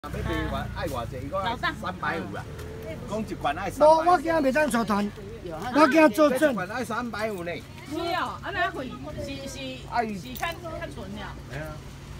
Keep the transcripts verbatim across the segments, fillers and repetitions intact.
要卖偌爱偌济，伊讲三百五啦，讲一罐爱三百。 无，我惊袂当组团，我惊做证。 一罐爱三百五呢。 是哦，安那会是是是看看纯了。 哎呀。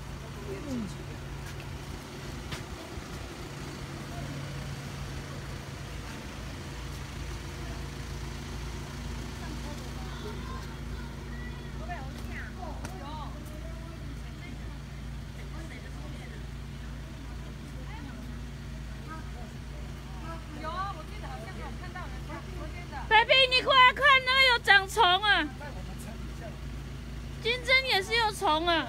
baby， 你过来看，那个有长虫啊！金针也是有虫啊！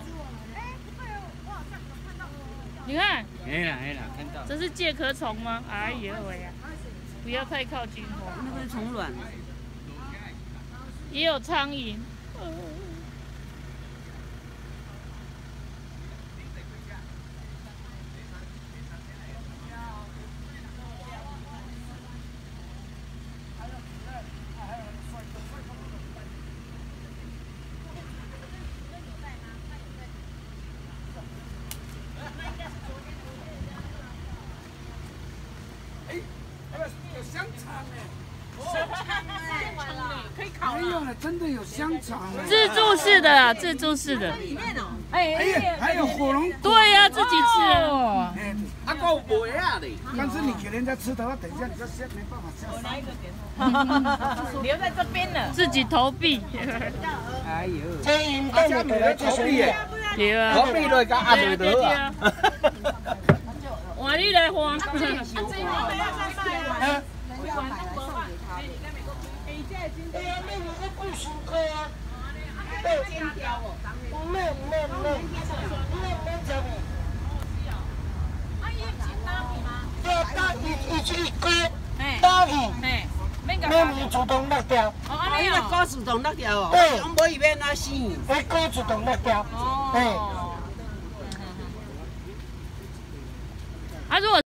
你看， 没了没了，看到。 这是介壳虫吗？哎呀喂呀！不要太靠近我。 那个是虫卵， 也有苍蝇。 有香肠哎， 香肠哎，可以烤没有了，真的有香肠哎。 自助式的啊，自助式的。 里面哦， 哎哎，还有火龙。 对呀，自己吃哦。 哎， 啊，还有梅啊嘞。 但是你给人家吃的话，等一下你就先没办法下我拿一山。 个给他，留在这边了。 自己投币。 哎呦， 啊，这梅来投币耶， 对啊。 投币落甲压袂到啊。 换你来换。 哎， 哎呀，妹妹在贵妇科啊。对，尖雕哦。唔咩唔咩唔咩，唔咩唔咩做咩？对，打伊伊这个歌，打去， 哎，免甲妹妹自动落掉。 哦，安尼哦，歌自动落掉哦。 对， 我无伊免哪死。 哎，歌自动落掉。哎。 啊，如果